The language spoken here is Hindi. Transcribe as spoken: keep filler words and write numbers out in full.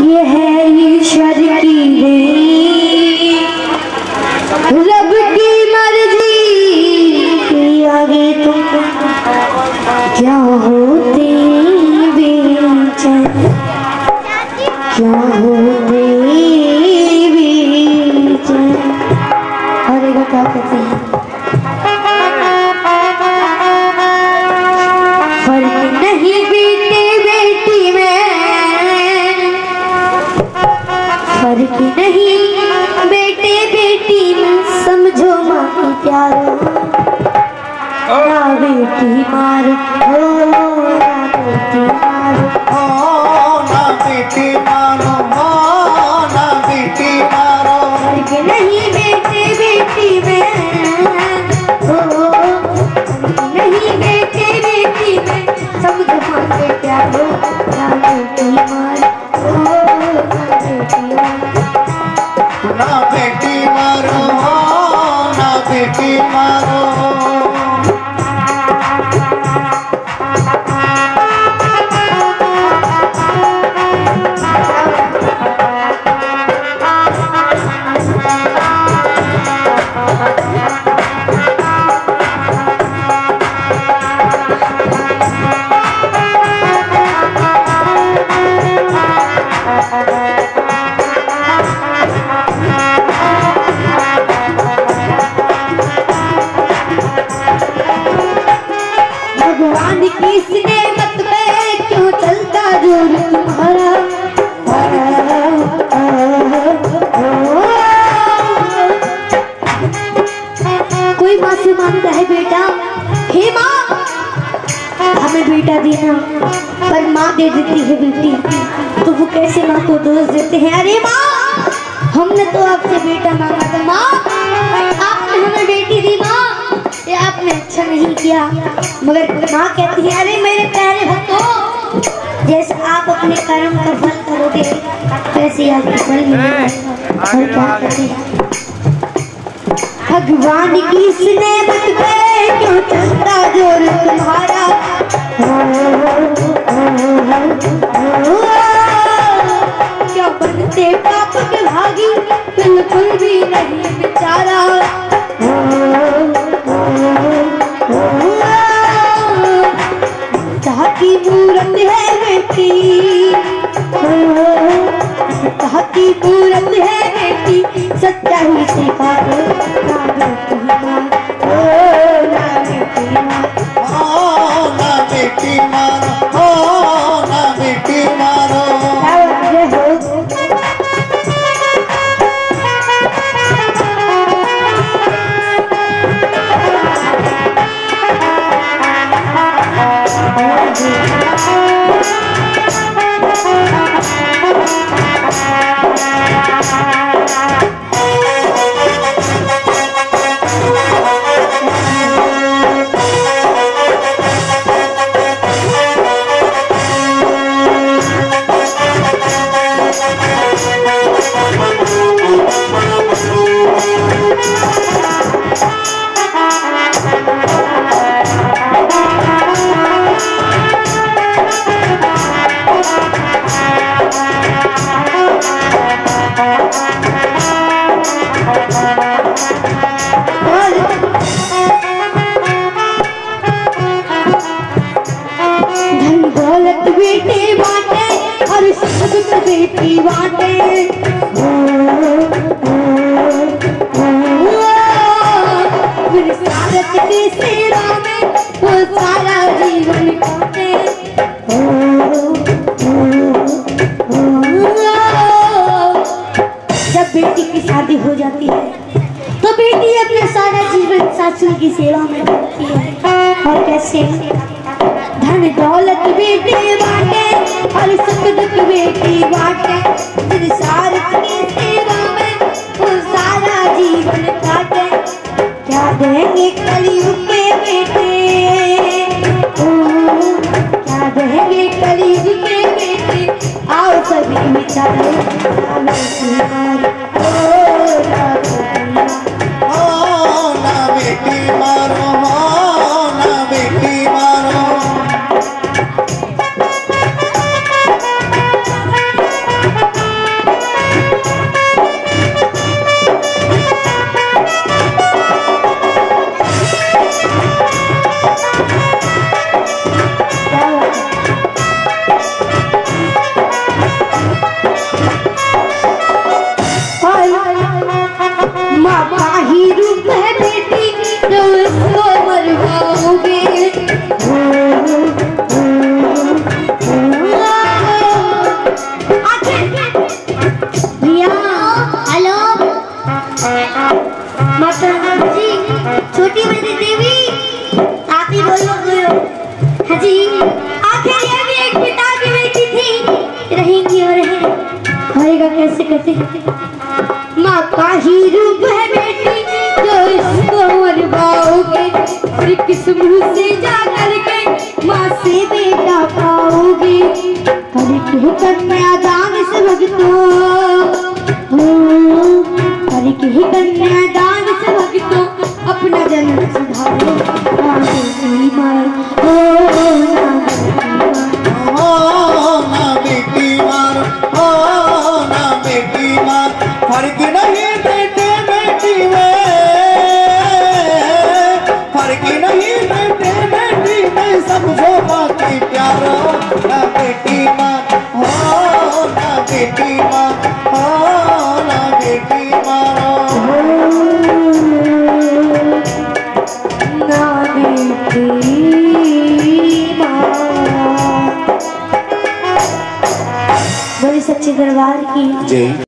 ये है ईश्वर की देन, रब की मर्जी के आगे तुम क्या होते बेचैन, क्या होते बेचैन। और एक क्या कहते हैं, फर्क नहीं बेटे बेटी में, फर्क नहीं बेटे बेटी में, समझो माँ की प्यारो ना बेटी मारो, हो ना बेटी मारो, हो ना बेटी मारो, हो ना बेटी मारो। फर्क नहीं बेटे बेटी में, हो फर्क नहीं बेटे बेटी में, समझो माँ के प्यारो ना बेटी मारो, हो ना बेटी मारो, ना बेटी मारो, हो ना बेटी मारो। भगवान किसने मत पे क्यों चलता जोर तुम्हारा, कोई माँ से मांगता है बेटा, हे माँ हमें बेटा देना, पर माँ दे देती है बेटी, तो वो कैसे माँ को दोष देते हैं, अरे माँ हमने तो आपसे बेटा मांगा था, माँ आपने हमें बेटी दी, माँ ये आपने अच्छा नहीं किया। मगर माँ कहती है, अरे मेरे प्यारे भक्तों, जैसे आप अपने कर्म का फल करोगे वैसे आपको फल मिलेगा। और क्या कहते हैं, भगवान की स्नेह पे क्यों चलता जोर तुम्हारा, क्या बनते पाप के भागी, बिल्कुल भी नहीं बेचारा, की मूरत है बेटी, की मूरत है बेटी, सच्चाई से पारो ना बेटी मारो, ना बेटी मारो, हो ना बेटी मारो, हो ना बेटी मारो। बेटी बाटे और सुख बेटी बाटे, मेरे सारथ की सेवा में वो सारा जीवन काटे, जब बेटी की शादी हो जाती है तो बेटी अपने सारा जीवन सासू की सेवा में करती है। और कैसे, धन दौलत बेटी बाटे और सुख दुख बेटी बाटे, तेरे सारथ की सेवा में वो सारा जीवन काटे, क्या देंगे कलयुग के बेटे, ओ क्या देंगे कलयुग के बेटे, आओ सभी विचारो ना बेटी मारो, हो ना बेटी मारो। कैसे कहते हैं, माँ का ही रूप है बेटी जो इसको मरवाओगे, और किस मुंह से जा करके माँ से बेटा पाओगे। हर के कन्यादान से भक्तों, हर के कन्यादान से भक्तों अपना जन्म सुधारो। ना बेटी मार हो ना बेटी मार, हो ना बेटी मार, फर्क नहीं बेटे बेटी में, फर्क नहीं बेटे बेटी में, समझो बाकी प्यारो। ना बेटी मार हो ना बेटी मार, हो ना बेटी मारो। ना बेटी मार। बड़े सच्चे दरबार की जय।